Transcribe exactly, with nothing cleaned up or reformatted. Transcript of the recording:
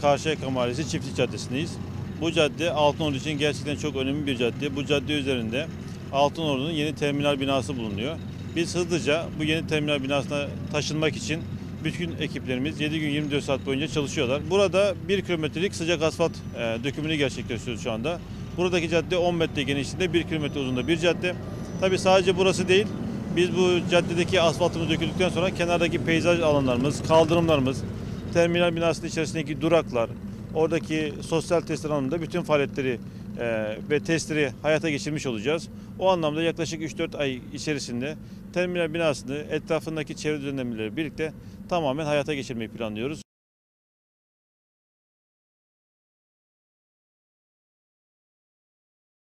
Karşıyaka Mahallesi Çiftlik Caddesi'ndeyiz. Bu cadde Altınordu için gerçekten çok önemli bir cadde. Bu cadde üzerinde Altınordu'nun yeni terminal binası bulunuyor. Biz hızlıca bu yeni terminal binasına taşınmak için bütün ekiplerimiz yedi gün yirmi dört saat boyunca çalışıyorlar. Burada bir kilometrelik sıcak asfalt e, dökümünü gerçekleştiriyoruz şu anda. Buradaki cadde on metre genişliğinde, bir kilometre uzunluğunda bir cadde. Tabii sadece burası değil. Biz bu caddedeki asfaltımız döküldükten sonra kenardaki peyzaj alanlarımız, kaldırımlarımız, terminal binasının içerisindeki duraklar, oradaki sosyal testler alanında bütün faaliyetleri e, ve testleri hayata geçirmiş olacağız. O anlamda yaklaşık üç dört ay içerisinde terminal binasını etrafındaki çevre düzenlemeleri birlikte tamamen hayata geçirmeyi planlıyoruz.